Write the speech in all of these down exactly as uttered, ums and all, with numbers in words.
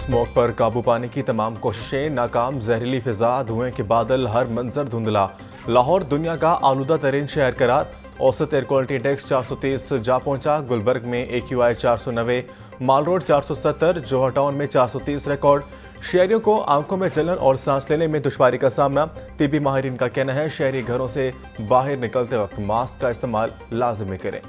Smoke पर काबू पाने की तमाम कोशिशें नाकाम। जहरीली फिजा, धुएं के बादल, हर मंजर धुंधला। लाहौर दुनिया का आलूदा तरीन शहर करार। औसत एयर क्वालिटी इंडेक्स चार सौ तीस जा पहुंचा। गुलबर्ग में ए क्यू आई चार सौ नब्बे, माल रोड चार सौ सत्तर, जोहर टाउन में चार सौ तीस रिकॉर्ड। शहरियों को आंखों में जलन और सांस लेने में दुश्वारी का सामना। तिबी माहिरीन का कहना है शहरी घरों से बाहर निकलते वक्त मास्क का इस्तेमाल लाजमी करें।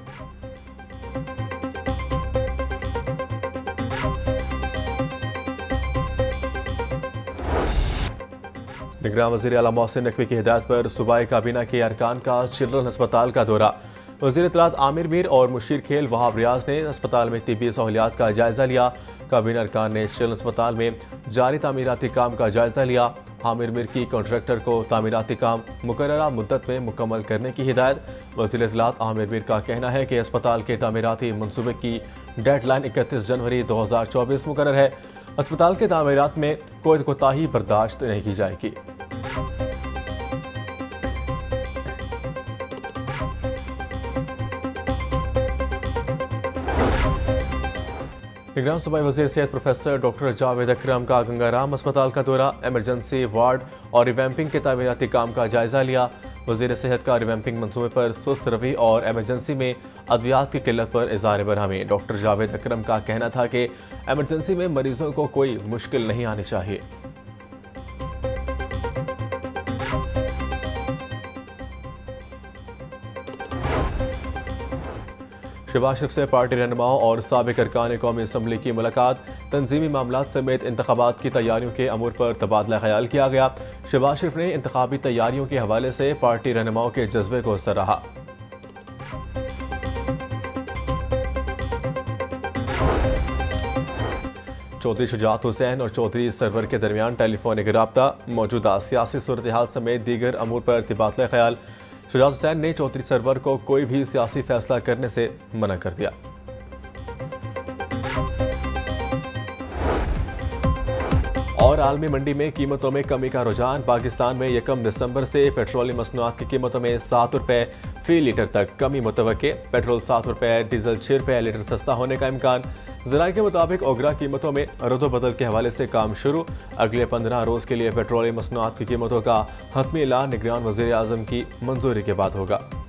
निगरान वज़ीर आला मोहसिन नकवी की हिदायत पर सूबाई काबीना के अरकान का चिल्ड्रन अस्पताल का दौरा। वज़ीर इत्तलात आमिर मीर और मुशीर खेल वहाब रियाज ने अस्पताल में तिब्बी सहूलियात का जायजा लिया। काबीना अरकान ने चिल्ड्रन अस्पताल में जारी तामीराती काम का जायजा लिया। आमिर मीर की कॉन्ट्रैक्टर को तामीराती काम मुकर्ररा मुद्दत में मुकम्मल करने की हिदायत। वज़ीर इत्तलात आमिर मीर का कहना है कि अस्पताल के तामीराती मनसूबे की डेडलाइन इकतीस जनवरी दो हज़ार चौबीस मुकर्रर है। अस्पताल के तामीरात में कोई कोताही बर्दाश्त नहीं की जाएगी। निगरान सूबाई वज़ीर सेहत प्रोफेसर डॉक्टर जावेद अकरम का गंगाराम अस्पताल का दौरा। इमरजेंसी वार्ड और रिवैम्पिंग के तामीराती काम का जायजा लिया। वज़ीर सेहत का रिवैम्पिंग मनसूबे पर सुस्त रवि और एमरजेंसी में अद्वियात की किल्लत पर इज़हार बरहमी। डॉक्टर जावेद अकरम का कहना था कि एमरजेंसी में मरीजों को कोई मुश्किल नहीं आनी चाहिए। शहबाज शरीफ से पार्टी रहनुमाओं और साबिक अरकान कौमी असम्बली की मुलाकात। तंजीमी मामलात समेत इंतखाबात की तैयारियों के अमूर पर तबादला ख्याल किया गया। शहबाज शरीफ ने इंतखाबी तैयारियों के हवाले से पार्टी रहनुमाओं के जज्बे को सराहा। चौधरी शुजात हुसैन और चौधरी सरवर के दरमियान टेलीफोनिक राब्ता। मौजूदा सियासी सूरत हाल समेत दीगर अमूर पर तबादला ख्याल। शुजात हुसैन ने चौधरी सरवर को कोई भी सियासी फैसला करने से मना कर दिया। और आलमी मंडी में कीमतों में कमी का रुझान। पाकिस्तान में यकम दिसंबर से पेट्रोलियम मसनूआत की कीमतों में सात रुपए फी लीटर तक कमी मुतवक्के। पेट्रोल सात रुपए, डीजल छह रुपए लीटर सस्ता होने का इम्कान। ज़राए के मुताबिक ओगरा कीमतों में रद्द-ओ-बदल के हवाले से काम शुरू। अगले पंद्रह रोज के लिए पेट्रोलियम मसनूआत की कीमतों का हतमी ऐलान निगरान वज़ीर आज़म की मंजूरी के बाद होगा।